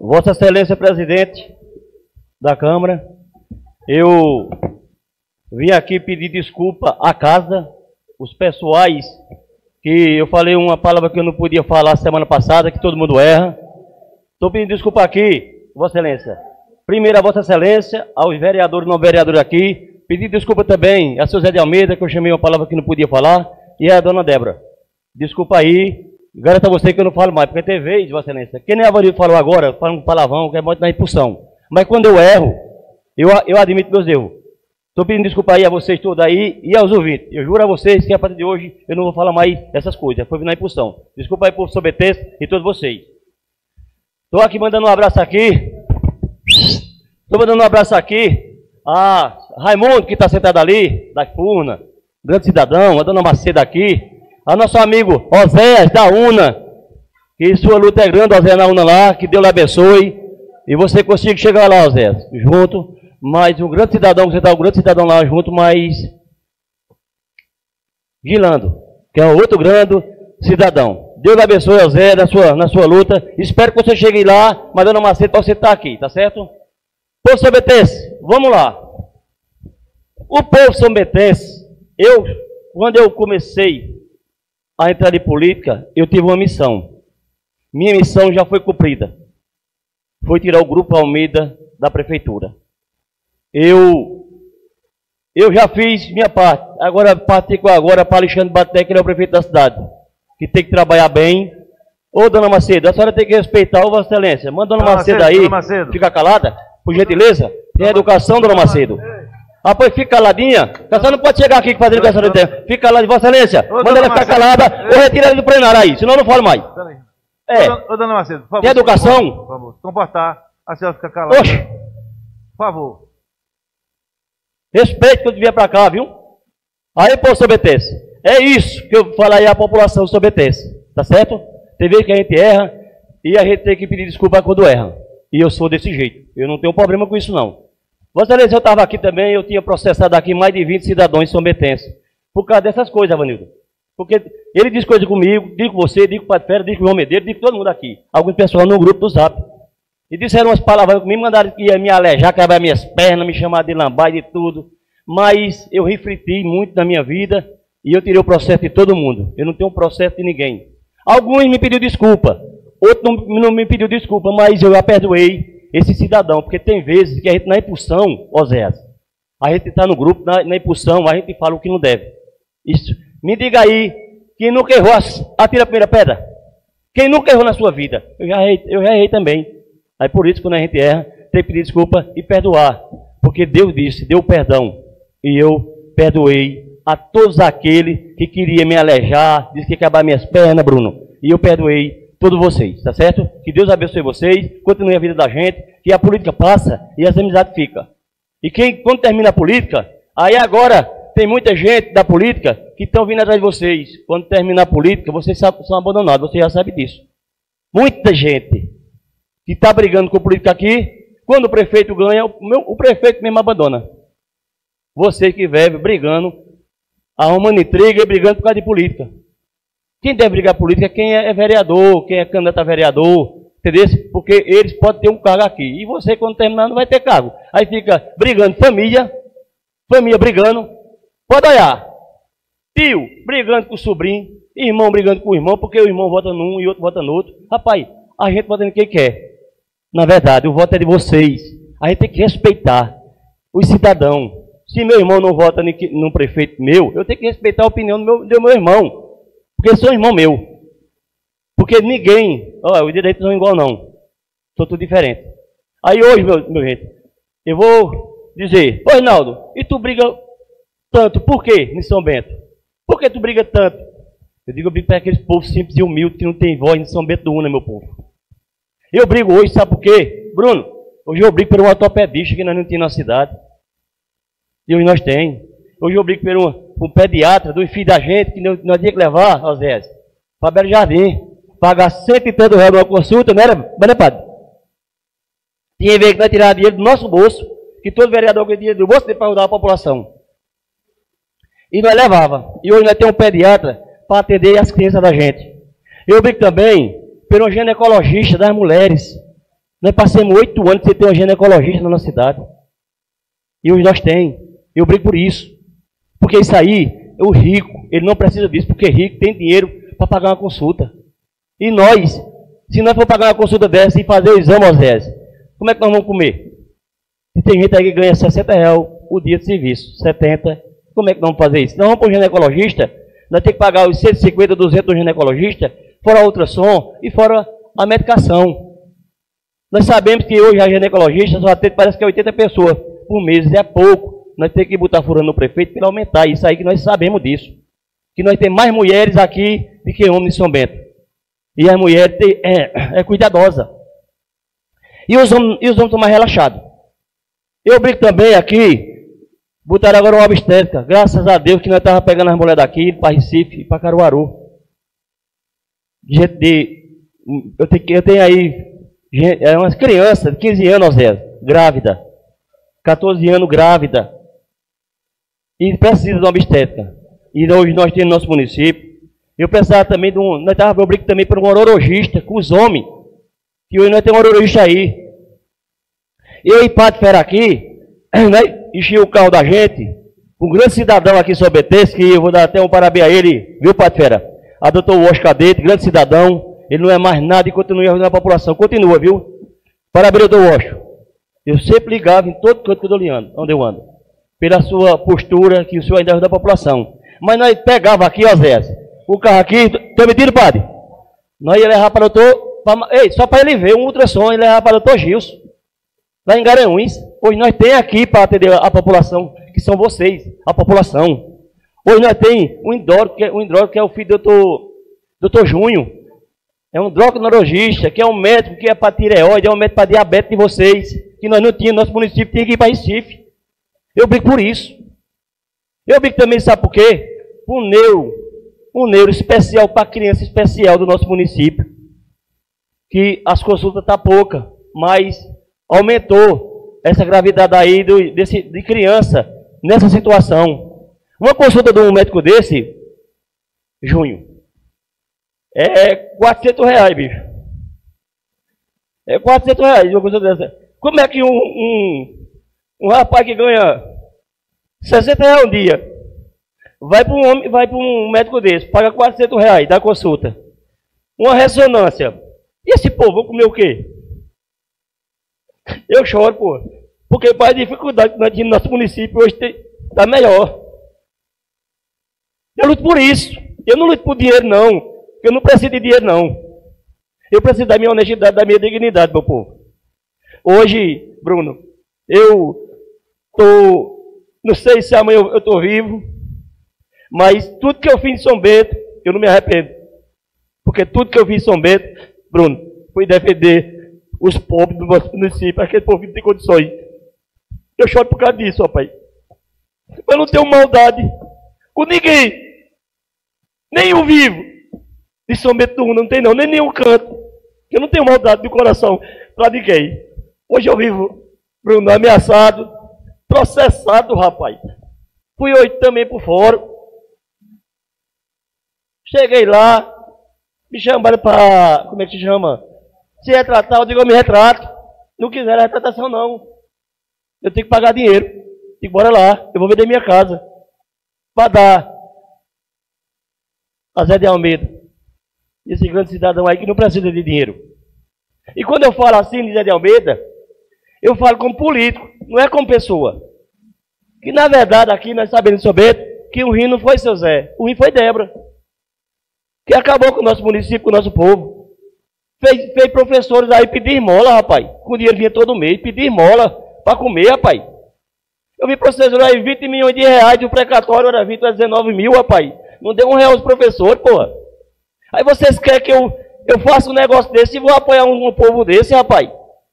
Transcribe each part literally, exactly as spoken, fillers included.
Vossa Excelência Presidente da Câmara, eu vim aqui pedir desculpa à casa, os pessoais, que eu falei uma palavra que eu não podia falar semana passada, que todo mundo erra. Estou pedindo desculpa aqui, Vossa Excelência. Primeiro a Vossa Excelência, aos vereadores e não vereadores aqui, pedir desculpa também a seu Zé de Almeida, que eu chamei uma palavra que não podia falar, e a dona Débora. Desculpa aí, garanto a você que eu não falo mais, porque tem vez, Vossa Excelência, que nem a Avanildo falou agora, fala um palavrão, que é muito na impulsão. Mas quando eu erro, eu, eu admito meus erros. Estou pedindo desculpa aí a vocês todos aí e aos ouvintes. Eu juro a vocês que a partir de hoje eu não vou falar mais essas coisas, foi na impulsão. Desculpa aí por São Betense e todos vocês. Estou aqui mandando um abraço aqui. Estou mandando um abraço aqui a Raimundo, que está sentado ali, da Furna, grande cidadão, a dona Macedo aqui, a nosso amigo Oséias, da UNA, que sua luta é grande, Oséias, na UNA lá, que Deus lhe abençoe, e você consiga chegar lá, Oséias, junto, mas um grande cidadão, você está um grande cidadão lá junto, mas Gilando, que é um outro grande cidadão. Deus lhe abençoe, Oséias, na sua, na sua luta, espero que você chegue lá, mas dona Macedo, para você estar aqui, tá certo? Povo São Betense, vamos lá. O povo São Betense, eu, quando eu comecei a entrar em política, eu tive uma missão. Minha missão já foi cumprida. Foi tirar o Grupo Almeida da prefeitura. Eu, eu já fiz minha parte. Agora partico agora para Alexandre Baté, que ele é o prefeito da cidade, que tem que trabalhar bem. Ô, dona Macedo, a senhora tem que respeitar, ô, Vossa Excelência. Manda a dona, dona Macedo, Macedo aí, dona Macedo. Fica calada, por gentileza. Tem educação, dona Macedo. Ah, pois fica caladinha. A senhora não pode chegar aqui fazendo educação de tempo. Fica calada, Vossa Excelência. Ô, manda ela ficar Macedo, calada ou retira ela do plenário aí, senão eu não falo mais. É. Ô, dona Macedo, por favor. Tem educação? Por favor, se comportar, a senhora fica calada. Oxe. Por favor. Respeito quando vier pra cá, viu? Aí, pô, São Betense. É isso que eu falo aí à população São Betense. Tá certo? Tem vezes que a gente erra e a gente tem que pedir desculpa quando erra. E eu sou desse jeito. Eu não tenho problema com isso, não. Vossa Excelência, eu estava aqui também, eu tinha processado aqui mais de vinte cidadãos São Betense. Por causa dessas coisas, Avanildo. Porque ele diz coisa comigo, diz com você, diz com o Padre Fera, diz com o João Medeiros, diz com todo mundo aqui. Alguns pessoal no grupo do Zap. E disseram umas palavras comigo, mandaram que ia me alejar, quebrar minhas pernas, me chamar de lambai, de tudo. Mas eu refleti muito na minha vida e eu tirei o processo de todo mundo. Eu não tenho um processo de ninguém. Alguns me pediram desculpa, outros não, não me pediu desculpa, mas eu já perdoei esse cidadão, porque tem vezes que a gente na impulsão, Oséias, a gente está no grupo, na, na impulsão, a gente fala o que não deve. Isso. Me diga aí, quem nunca errou, atira a primeira pedra. Quem nunca errou na sua vida? Eu já errei, eu já errei também. Aí por isso, quando a gente erra, tem que pedir desculpa e perdoar. Porque Deus disse, deu perdão. E eu perdoei a todos aqueles que queriam me alejar, disse que ia acabar minhas pernas, Bruno. E eu perdoei todos vocês, tá certo? Que Deus abençoe vocês, continue a vida da gente, que a política passa e as amizades ficam. E quem, quando termina a política, aí agora tem muita gente da política que estão vindo atrás de vocês. Quando termina a política, vocês são abandonados, você já sabe disso. Muita gente que está brigando com o político aqui, quando o prefeito ganha, o, meu, o prefeito mesmo abandona. Vocês que vivem brigando, arrumando intriga e brigando por causa de política. Quem deve brigar política é quem é vereador, quem é candidato a vereador, entendeu? Porque eles podem ter um cargo aqui. E você, quando terminar, não vai ter cargo. Aí fica brigando família, família brigando. Pode olhar. Tio brigando com o sobrinho, irmão brigando com o irmão, porque o irmão vota num e outro vota no outro. Rapaz, a gente vota em quem quer. Na verdade, o voto é de vocês. A gente tem que respeitar os cidadãos. Se meu irmão não vota num prefeito meu, eu tenho que respeitar a opinião do meu, do meu irmão. Porque eles são irmão meu. Porque ninguém, ó, os direitos não são igual não. São tudo diferente. Aí hoje, meu, meu gente, eu vou dizer, ô Reinaldo, e tu briga tanto, por quê em São Bento? Por que tu briga tanto? Eu digo, eu brigo para aqueles povos simples e humildes que não tem voz em São Bento do Una, meu povo. Eu brigo hoje, sabe por quê? Bruno, hoje eu brigo por um ortopedista que nós não tínhamos na cidade. E hoje nós temos. Hoje eu brigo por um, um pediatra do filho da gente, que nós, nós tínhamos que levar, Oséias, para Belo Jardim, pagar cento e tanto reais numa consulta, não era, não era, padre? Tinha vez que nós tirávamos dinheiro do nosso bolso, que todo vereador ganha dinheiro do bolso dele para ajudar a população. E nós levava. E hoje nós temos um pediatra para atender as crianças da gente. Eu brigo também por um ginecologista das mulheres, Nós passamos oito anos sem ter um ginecologista na nossa cidade. E hoje nós temos. Eu brigo por isso. Porque isso aí, o rico, ele não precisa disso, porque rico tem dinheiro para pagar uma consulta. E nós, se nós for pagar uma consulta dessa e fazer o exame, Osés, como é que nós vamos comer? E tem gente aí que ganha sessenta reais o dia de serviço, setenta. Como é que nós vamos fazer isso? Nós vamos para o ginecologista, nós temos que pagar os cento e cinquenta, duzentos do ginecologista, fora a ultrassom e fora a medicação. Nós sabemos que hoje a ginecologista só atende, parece que é oitenta pessoas por mês, é pouco. Nós temos que botar furando no prefeito para aumentar. Isso aí que nós sabemos disso. Que nós temos mais mulheres aqui do que homens em São Bento. E a mulher tem, é, é cuidadosa. E os homens, e os homens estão mais relaxados. Eu brinco também aqui, botaram agora uma obstétrica. Graças a Deus que nós estávamos pegando as mulheres daqui, para Recife e para Caruaru. De, de, eu, tenho, eu tenho aí é umas crianças de quinze anos, Zé, grávida. quatorze anos grávida. E precisa de uma obstétrica. E hoje nós temos no nosso município. Eu pensava também de um. Nós estávamos, eu brinco também para um urologista com os homens. Que hoje nós temos um urologista aí. Eu e Padre Fera aqui, né, enchi o carro da gente. Um grande cidadão aqui em São Betesco, que eu vou dar até um parabéns a ele, viu, Padre Fera? A doutor Oscar Cadete, grande cidadão. Ele não é mais nada e continua ajudando a população. Continua, viu? Parabéns, doutor Oscar. Eu sempre ligava em todo canto que eu ando, onde eu ando. Pela sua postura, que o senhor ainda ajuda a população. Mas nós pegava aqui, ó Zé, o carro aqui, estou mentindo, padre? Nós ia levar para o doutor, pra, ei, só para ele ver um ultrassom, ele levar para o doutor Gilson, lá em Garanhuns. Hoje nós temos aqui para atender a população, que são vocês, a população. Hoje nós temos um endócrino, que é, um endócrino, que é o filho do doutor, doutor Júnior. É um endocrinologista, que é um médico que é para tireoide, é um médico para diabetes de vocês, que nós não tínhamos, nosso município tinha que ir para Recife. Eu brigo por isso. Eu brigo também, sabe por quê? Um neuro, um neuro especial para criança especial do nosso município. Que as consultas estão tá poucas, mas aumentou essa gravidade aí do, desse, de criança nessa situação. Uma consulta de um médico desse, Junho, é quatrocentos reais, bicho. É quatrocentos reais uma consulta dessa. Como é que um, um, um rapaz que ganha sessenta reais um dia vai para um homem, vai para um médico desse, paga quatrocentos reais da consulta, uma ressonância, e esse povo vai comer o quê? Eu choro, pô, porque para a dificuldade que nós temos no nosso município hoje está melhor. Eu luto por isso. Eu não luto por dinheiro, não. Eu não preciso de dinheiro, não. Eu preciso da minha honestidade, da minha dignidade, meu povo. Hoje, Bruno, eu estou, não sei se amanhã eu estou vivo, mas tudo que eu fiz em São Bento, eu não me arrependo. Porque tudo que eu fiz em São Bento, Bruno, foi defender os pobres do nosso município, aquele povo que não tem condições. Eu choro por causa disso, rapaz. Eu não tenho maldade com ninguém. Nem o vivo de São Bento do Una, não tem não, nem nenhum canto. Eu não tenho maldade do coração para ninguém. Hoje eu vivo, Bruno, ameaçado, processado, rapaz. Fui hoje também por fora. Cheguei lá, me chamaram para, como é que se chama? Se retratar, eu digo, eu me retrato. Não quiser retratação, não. Eu tenho que pagar dinheiro. E bora lá, eu vou vender minha casa. Para dar a Zé de Almeida. Esse grande cidadão aí que não precisa de dinheiro. E quando eu falo assim de Zé de Almeida, eu falo como político, não é como pessoa. Que na verdade aqui nós sabemos sobre que o ruim não foi seu Zé, o ruim foi Débora. Que acabou com o nosso município, com o nosso povo. Fez, fez professores aí pedir esmola, rapaz. Com dinheiro vinha todo mês, pedir esmola para comer, rapaz. Eu vi professor aí vinte milhões de reais e o precatório era vinte a dezenove mil, rapaz. Não deu um real aos professores, porra. Aí vocês querem que eu, eu faça um negócio desse e vou apoiar um, um povo desse, rapaz?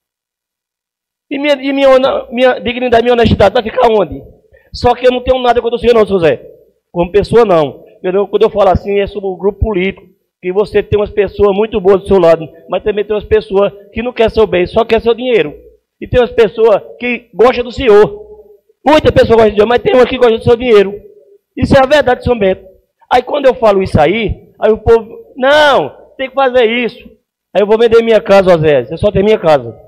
E minha, e minha, minha dignidade, minha honestidade vai ficar onde? Só que eu não tenho nada contra o senhor, não, seu Zé. Como pessoa, não. Eu, quando eu falo assim, é sobre o grupo político. Que você tem umas pessoas muito boas do seu lado, mas também tem umas pessoas que não querem seu bem, só querem seu dinheiro. E tem umas pessoas que gostam do senhor. Muita pessoa gosta de dinheiro, mas tem uma que gosta do seu dinheiro. Isso é a verdade, São Bento. Aí quando eu falo isso aí, aí o povo, não, tem que fazer isso. Aí eu vou vender minha casa, Osés, eu só tenho minha casa.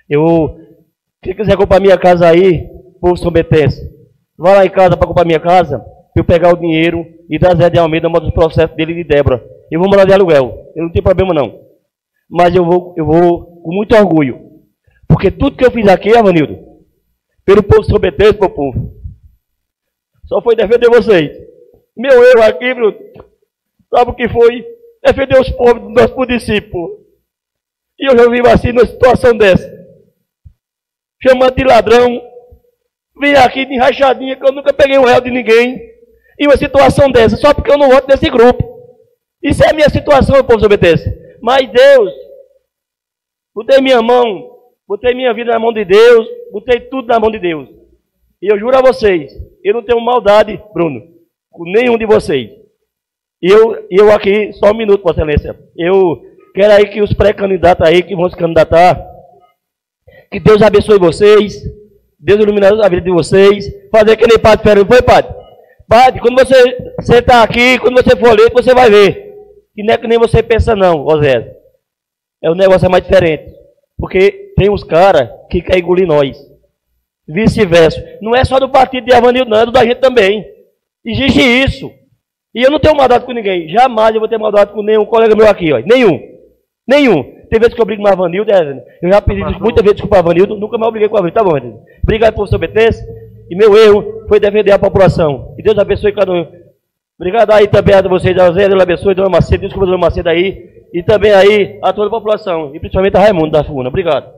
Eu, quem quiser comprar minha casa aí, povo São Betense, vá lá em casa para comprar minha casa, para eu pegar o dinheiro e dar Zé de Almeida, manda os processos dele e de Débora. Eu vou morar de aluguel, eu não tenho problema não. Mas eu vou, eu vou com muito orgulho. Porque tudo que eu fiz aqui, Avanildo, pelo povo São Betense, meu povo, só foi defender vocês. Meu erro aqui, Bruno, sabe o que foi? Defender os pobres dos nossos municípios. E eu já vivo assim numa situação dessa. Chamando de ladrão, vim aqui de rachadinha, que eu nunca peguei um real de ninguém. E uma situação dessa, só porque eu não voto nesse grupo. Isso é a minha situação, meu povo São Betense. Mas Deus, botei minha mão, botei minha vida na mão de Deus, botei tudo na mão de Deus. E eu juro a vocês, eu não tenho maldade, Bruno, com nenhum de vocês. E eu, eu aqui, só um minuto, Vossa Excelência. Eu quero aí que os pré-candidatos aí que vão se candidatar, que Deus abençoe vocês, Deus ilumine a vida de vocês, fazer que nem Padre Ferreira, não foi, Padre? Padre, quando você sentar aqui, quando você for ler, você vai ver. Que não é que nem você pensa não, Osé. É, o negócio é mais diferente. Porque tem uns caras que querem engolir nós. Vice-versa. Não é só do partido de Avanildo, não, é do da gente também. Existe isso. E eu não tenho maldade com ninguém. Jamais eu vou ter maldade com nenhum colega meu aqui, ó. Nenhum. Nenhum. Tem vezes que eu brigo com o Avanildo, é, eu já pedi muitas vezes desculpa ao Avanildo, nunca mais briguei com o Avanildo. Tá bom, Avanildo. Obrigado por São Betense. E meu erro foi defender a população. E Deus abençoe cada um. Obrigado aí também a vocês, a Zé, Deus abençoe, Dona Macedo, desculpa, Dona Macedo aí. E também aí a toda a população. E principalmente a Raimundo da Funa. Obrigado.